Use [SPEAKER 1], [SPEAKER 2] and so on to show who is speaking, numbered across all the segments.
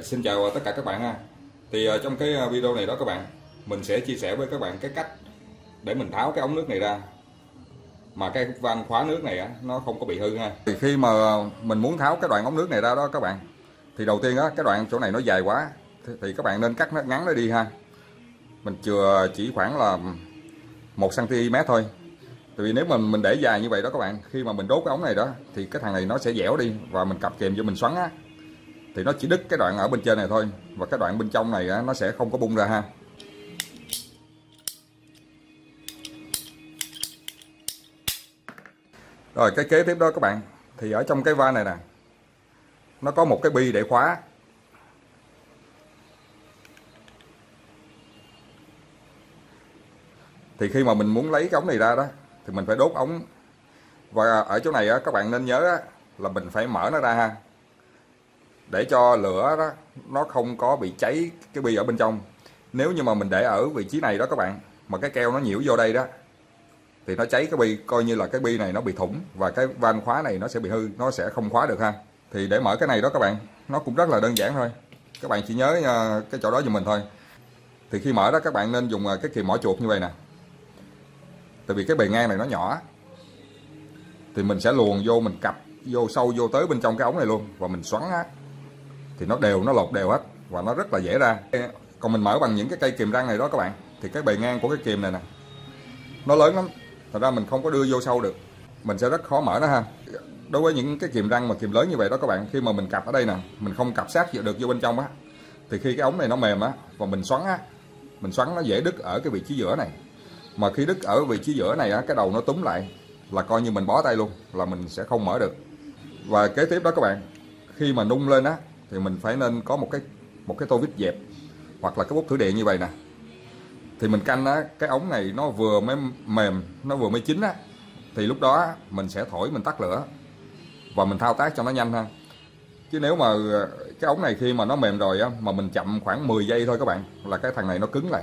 [SPEAKER 1] Xin chào tất cả các bạn ha. Thì trong cái video này đó các bạn, mình sẽ chia sẻ với các bạn cái cách để mình tháo cái ống nước này ra mà cái van khóa nước này á nó không có bị hư ha. Thì khi mà mình muốn tháo cái đoạn ống nước này ra đó các bạn, thì đầu tiên á cái đoạn chỗ này nó dài quá thì các bạn nên cắt nó ngắn nó đi ha. Mình chừa chỉ khoảng là 1 cm thôi. Tại vì nếu mà mình để dài như vậy đó các bạn, khi mà mình đốt cái ống này đó thì cái thằng này nó sẽ dẻo đi và mình cặp kềm vô mình xoắn á thì nó chỉ đứt cái đoạn ở bên trên này thôi, và cái đoạn bên trong này á, nó sẽ không có bung ra ha. Rồi cái kế tiếp đó các bạn, thì ở trong cái van này nè nó có một cái bi để khóa. Thì khi mà mình muốn lấy cái ống này ra đó thì mình phải đốt ống, và ở chỗ này á, các bạn nên nhớ á, là mình phải mở nó ra ha, để cho lửa đó nó không có bị cháy cái bi ở bên trong. Nếu như mà mình để ở vị trí này đó các bạn, mà cái keo nó nhiễu vô đây đó thì nó cháy cái bi, coi như là cái bi này nó bị thủng và cái van khóa này nó sẽ bị hư, nó sẽ không khóa được ha. Thì để mở cái này đó các bạn, nó cũng rất là đơn giản thôi, các bạn chỉ nhớ cái chỗ đó giùm mình thôi. Thì khi mở đó các bạn nên dùng cái kìm mỏ chuột như vậy nè, tại vì cái bề ngang này nó nhỏ, thì mình sẽ luồn vô, mình cặp vô sâu vô tới bên trong cái ống này luôn, và mình xoắn á thì nó đều, nó lột đều hết và nó rất là dễ ra. Còn mình mở bằng những cái cây kìm răng này đó các bạn, thì cái bề ngang của cái kìm này nè nó lớn lắm, thật ra mình không có đưa vô sâu được, mình sẽ rất khó mở nó ha. Đối với những cái kìm răng mà kìm lớn như vậy đó các bạn, khi mà mình cặp ở đây nè, mình không cặp sát được vô bên trong á, thì khi cái ống này nó mềm á và mình xoắn á, mình xoắn nó dễ đứt ở cái vị trí giữa này. Mà khi đứt ở vị trí giữa này á, cái đầu nó túm lại là coi như mình bó tay luôn, là mình sẽ không mở được. Và kế tiếp đó các bạn, khi mà nung lên á thì mình phải nên có một cái tô vít dẹp hoặc là cái bút thử điện như vậy nè. Thì mình canh á, cái ống này nó vừa mới mềm, nó vừa mới chín á, thì lúc đó mình sẽ thổi, mình tắt lửa và mình thao tác cho nó nhanh ha. Chứ nếu mà cái ống này khi mà nó mềm rồi á, mà mình chậm khoảng 10 giây thôi các bạn, là cái thằng này nó cứng lại.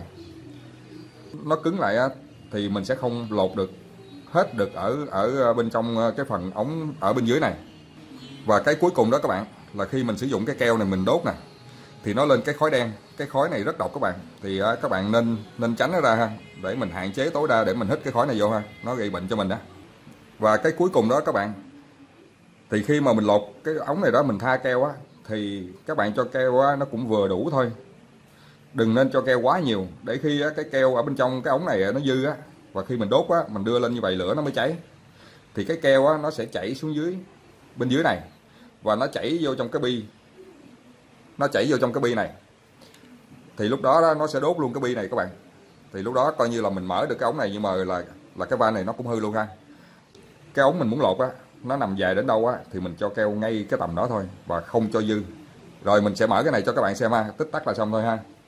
[SPEAKER 1] Nó cứng lại á thì mình sẽ không lột được hết được ở bên trong cái phần ống ở bên dưới này. Và cái cuối cùng đó các bạn, là khi mình sử dụng cái keo này mình đốt nè, thì nó lên cái khói đen. Cái khói này rất độc các bạn, thì các bạn nên tránh nó ra ha, để mình hạn chế tối đa để mình hít cái khói này vô ha, nó gây bệnh cho mình đó. Và cái cuối cùng đó các bạn, thì khi mà mình lột cái ống này đó, mình tha keo á, thì các bạn cho keo á, nó cũng vừa đủ thôi, đừng nên cho keo quá nhiều, để khi á, cái keo ở bên trong cái ống này nó dư á, và khi mình đốt á, mình đưa lên như vậy lửa nó mới cháy, thì cái keo á, nó sẽ chảy xuống dưới bên dưới này, và nó chảy vô trong cái bi, nó chảy vô trong cái bi này, thì lúc đó nó sẽ đốt luôn cái bi này các bạn. Thì lúc đó coi như là mình mở được cái ống này, nhưng mà là cái van này nó cũng hư luôn ha. Cái ống mình muốn lột á, nó nằm dài đến đâu á thì mình cho keo ngay cái tầm đó thôi, và không cho dư. Rồi mình sẽ mở cái này cho các bạn xem ha, tích tắc là xong thôi ha.